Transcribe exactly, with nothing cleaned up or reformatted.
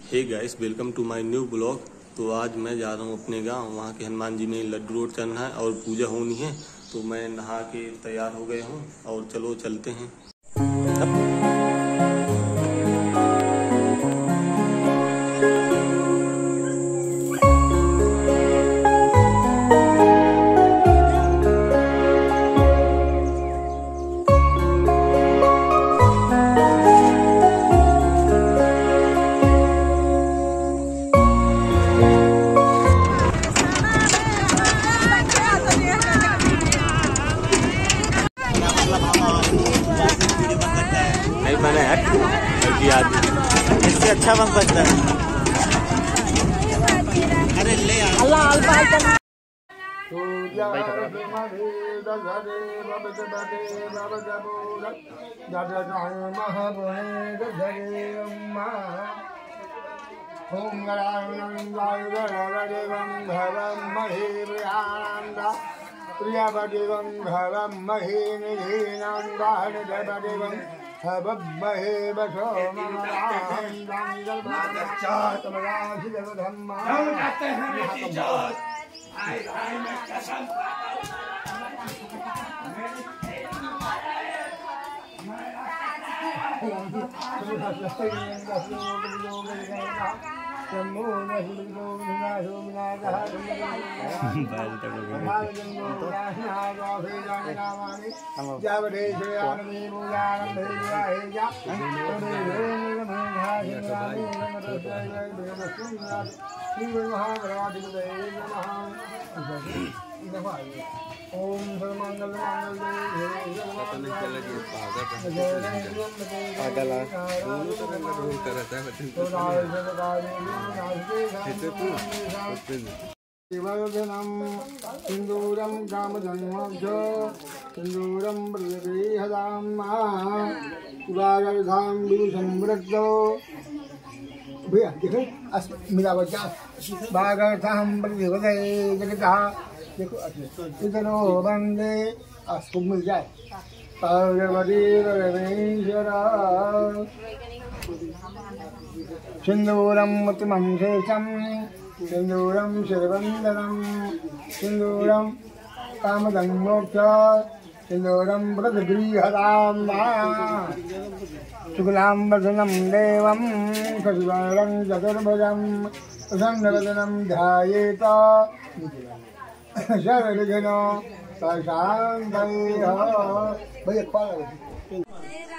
Hey guys, welcome to my new blog. तो आज मैं जा रहा हूँ अपने गांव। वहाँ के हनुमान जी में लड्डू रोड चलना है और पूजा होनी है। तो मैं नहा के तैयार हो गया हूँ और चलो चलते हैं। नहीं बने इससे अच्छा बन सकता है। अरे ले प्रियवदेवं भवं महीनिधीनान्दाहनिधवदेवं हवमहे वशो ओम सर्वमंगल सिंदूरम कामधन्मोक्ष सिंदूरम प्रियहदाम संवृत्तो भैया देखो मिला बच्चा बागर्थम प्रतिवदे जगता देखो इतनो बंदे आपको मिल जाए पार्वती परमेश्वर सिंदूरम मतमं शेषम सिंदूरम शिरवंदनम सिंदूरम कामधन्मोक्ष सिंदूरम प्रतिगृहदाम शुक्लांबरधरं देवं शशिवर्णं चतुर्भुजं प्रसन्नवदनं ध्यायेत सर्वविघ्नो प्रशान्तये। भैया